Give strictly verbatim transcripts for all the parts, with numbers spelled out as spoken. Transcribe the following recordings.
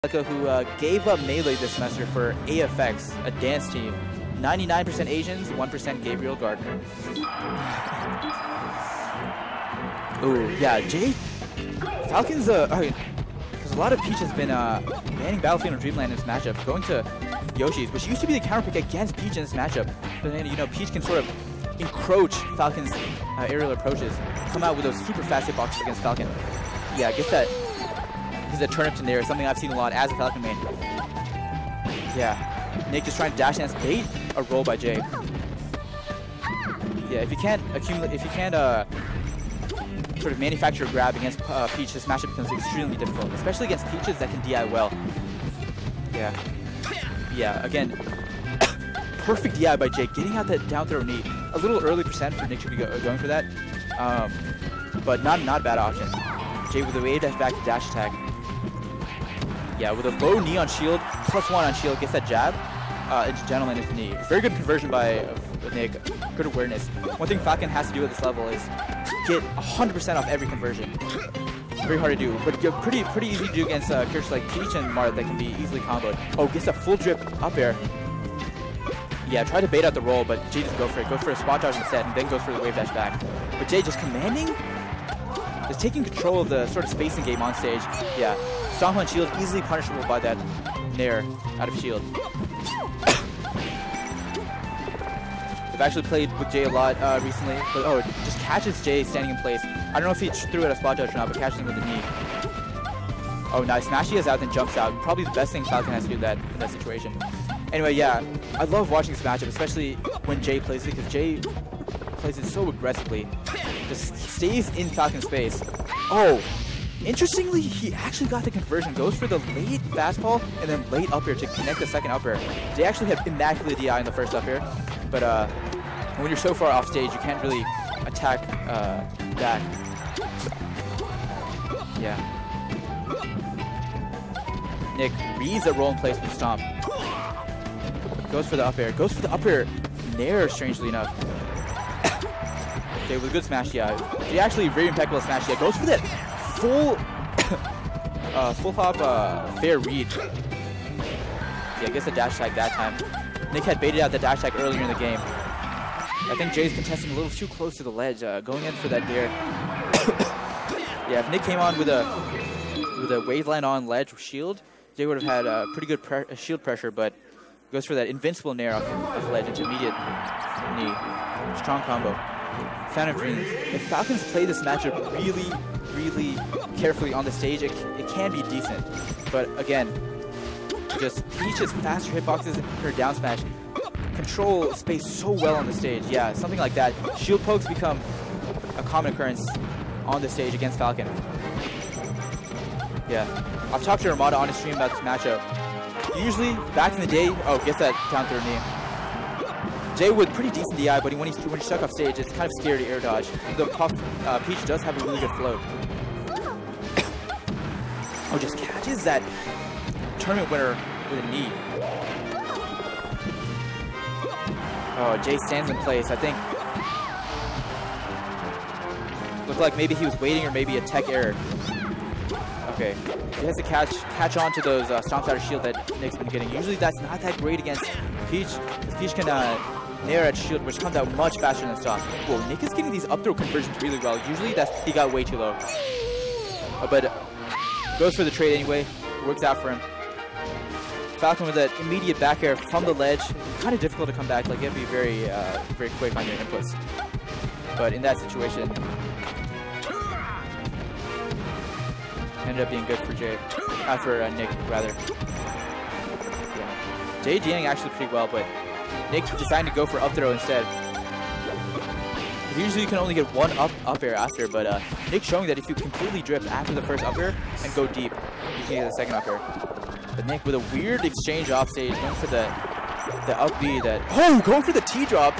who uh, gave up Melee this semester for A F X, a dance team. ninety-nine percent Asians, one percent Gabriel Gardner. Ooh, yeah, Jay. Falcons, uh, because a lot of Peach has been uh, banning Battlefield and Dreamland in this matchup, going to Yoshi's, which used to be the counter pick against Peach in this matchup. But then, you know, Peach can sort of encroach Falcon's uh, aerial approaches, come out with those super fast hitboxes against Falcon. Yeah, I guess that is a turnip to Nair, something I've seen a lot as a Falcon main. Yeah, Nick just trying to dash dance bait a roll by Jay. Yeah, if you can't accumulate, if you can't uh, sort of manufacture a grab against uh, Peach, this matchup becomes extremely difficult, especially against Peaches that can D I well. Yeah, yeah. Again, perfect D I by Jay, getting out that down throw knee. A little early percent for Nick to be go going for that, um, but not not a bad option. Jay with a wave dash back to dash attack. Yeah, with a low knee on shield, plus one on shield, gets that jab uh, into gentleman into knee. Very good conversion by uh, Nick, good awareness. One thing Falcon has to do at this level is get one hundred percent off every conversion. Very hard to do, but pretty pretty easy to do against uh, characters like Peach and Marth that can be easily comboed. Oh, gets a full drip up air. Yeah, try to bait out the roll, but Jay doesn't go for it. Goes for a spot dodge instead, and then goes for the wave dash back. But Jay just commanding, just taking control of the sort of spacing game on stage. Yeah. Stomp on shield, easily punishable by that Nair out of shield. I've actually played with Jay a lot uh, recently, but oh, it just catches Jay standing in place. I don't know if he threw it a spot dodge or not, but catches him with the knee. Oh, nice. Smashy is out, then jumps out. Probably the best thing Falcon has to do that in that situation. Anyway, yeah, I love watching this matchup, especially when Jay plays it, because Jay plays it so aggressively. Just stays in Falcon space. Oh! Interestingly, he actually got the conversion, goes for the late fastball and then late up air to connect the second up air. They actually have immaculate D I in the first up air, but uh, when you're so far off stage, you can't really attack uh, back. Yeah. Nick reads that roll in place with Stomp. Goes for the up air, goes for the up air Nair, strangely enough. Okay, with a good smash, yeah. He actually very impeccable smash, yeah. Goes for that full uh, full hop uh, fair read. Yeah, gets a dash tag that time. Nick had baited out the dash tag earlier in the game. I think Jay's contesting a little too close to the ledge, uh, going in for that dare. Yeah, if Nick came on with a with a waveline on ledge shield, Jay would have had uh, pretty good pre shield pressure, but goes for that invincible Nair off, off the ledge into immediate knee. Strong combo. Phantom Dreams. If Falcons play this matchup really, really carefully on the stage, it, it can be decent. But again, just Peach's faster hitboxes and her down smash control space so well on the stage. Yeah, something like that. Shield pokes become a common occurrence on the stage against Falcon. Yeah. I've talked to Ramada on his stream about this matchup. Usually, back in the day, oh, gets that down through knee. Jay with pretty decent D I, but when he's, when he's stuck off stage, it's kind of scary to air dodge. The Puff, uh, Peach does have a really good float. Oh, just catches that tournament winner with a knee. Oh, Jay stands in place. I think looked like maybe he was waiting or maybe a tech error. Okay, he has to catch catch on to those uh, stomps out of shield that Nick's been getting. Usually that's not that great against Peach. Peach can uh, Nair at shield, which comes out much faster than Stomp. Whoa, Nick is getting these up throw conversions really well. Usually that's he got way too low. Uh, but uh, goes for the trade anyway. Works out for him. Falcon with that immediate back air from the ledge. Kind of difficult to come back. Like you have to be very, uh, very quick on your inputs. But in that situation, ended up being good for Jay, uh, for uh, Nick rather. Yeah. Jay DNing actually pretty well, but Nick decided to go for up throw instead. Usually you can only get one up up air after, but uh, Nick showing that if you completely drip after the first up air and go deep, you can get the second up air. But Nick with a weird exchange off stage, going for the the up B that oh, going for the T drop.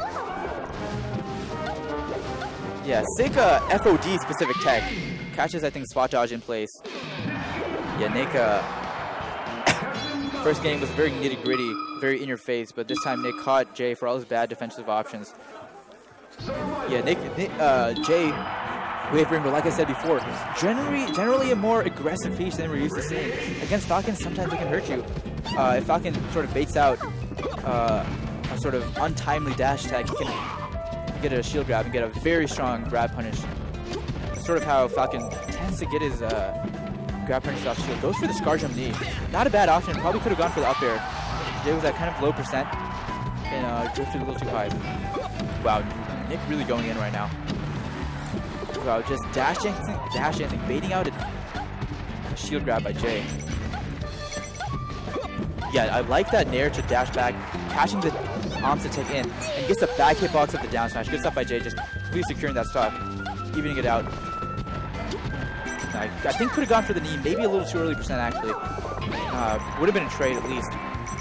Yeah, sick uh, F O D specific tech. Catches, I think, spot dodge in place. Yeah, Nick, uh, first game was very nitty gritty, very in your face, but this time Nick caught Jay for all his bad defensive options. Yeah, Nick, Nick uh, Jay Wavebringer, like I said before, generally generally a more aggressive Peach than we're used to seeing. Against Falcon, sometimes it can hurt you. Uh, if Falcon sort of baits out uh, a sort of untimely dash attack, he can get a shield grab and get a very strong grab punish. Sort of how Falcon tends to get his uh, grab punish off shield. Goes for the Scar Jump knee. Not a bad option. Probably could have gone for the up air. Jay was at kind of low percent and uh, drifted a little too high. Wow, Nick really going in right now. Wow, just dash dancing, dash dancing, baiting out a, a shield grab by Jay. Yeah, I like that nair to dash back, catching the arms to take in, and gets the back hitbox of the down smash. Good stuff by Jay, just completely securing that stock, evening it out. I, I think could have gone for the knee, maybe a little too early percent actually. Uh, would have been a trade at least.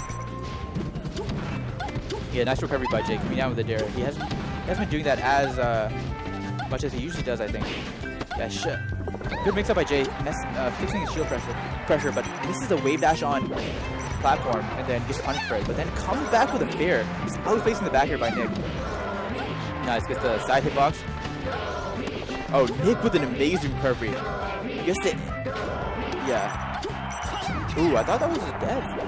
Yeah, nice recovery by Jay, coming down with the dare. He hasn't, he hasn't been doing that as uh, much as he usually does, I think. Yeah, shit. Good mix up by Jay, mess, uh, fixing his shield pressure, pressure, but this is a wave dash on platform, and then gets punished for it. But then comes back with a fair. He's outplacing the back here by Nick. Nice, gets the side hitbox. Oh, Nick with an amazing recovery. He gets it. Yeah. Ooh, I thought that was a death.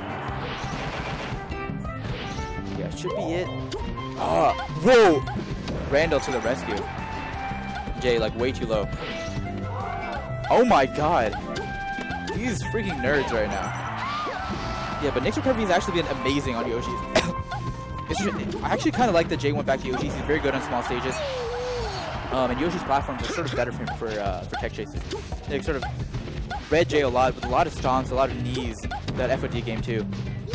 Yeah, should be it. Ah, whoa! Randall to the rescue. Jay, like, way too low. Oh my god. These freaking nerds right now. Yeah, but Nick's recovery has actually been amazing on Yoshi's. I actually kind of like that Jay went back to Yoshi's. He's very good on small stages. Um, and Yoshi's platforms are sort of better for him for, uh, for tech chases. Nick sort of read Jay a lot with a lot of stomps, a lot of knees. That F O D game too.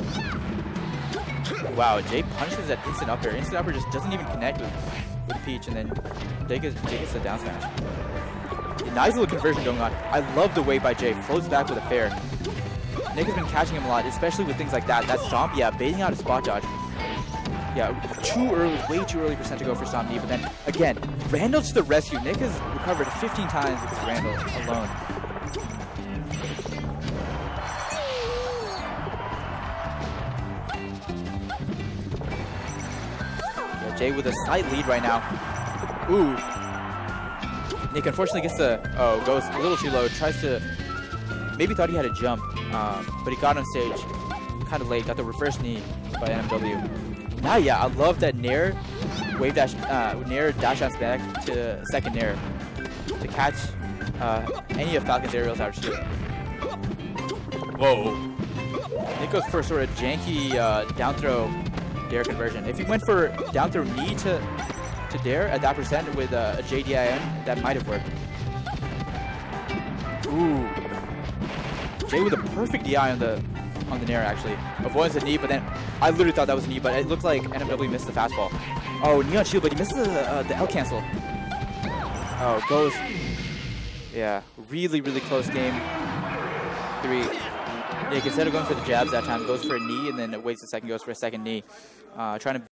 Wow, Jay punishes that instant up air. Instant up air just doesn't even connect with, with Peach, and then Jay gets, Jay gets the down smash. A nice little conversion going on. I love the way by Jay. Floats back with a fair. Nick has been catching him a lot, especially with things like that. That stomp, yeah, baiting out a spot dodge. Yeah, too early, way too early percent to go for stomp knee, but then, again, Randall to the rescue. Nick has recovered fifteen times with Randall alone. Yeah, Jay with a slight lead right now. Ooh. Nick unfortunately gets the, oh, goes a little too low, tries to, maybe thought he had a jump, um, but he got on stage kind of late, got the reverse knee by N M W. Now, yeah, I love that nair, wave dash, uh, nair dash dash back to second nair to catch uh, any of Falcon's aerials out of shield. Whoa. Nick goes for sort of janky uh, down throw dare conversion. If he went for down throw knee to, to dare at that percent with uh, a J D I M, that might have worked. Ooh. Jay with a perfect D I on the on the nair actually. Avoids the knee, but then I literally thought that was a knee, but it looked like N M W missed the fastball. Oh, knee on shield, but he missed the, uh, the L cancel. Oh, goes. Yeah, really, really close game. Three. Nick, instead of going for the jabs that time, goes for a knee, and then waits a second, goes for a second knee. Uh, trying to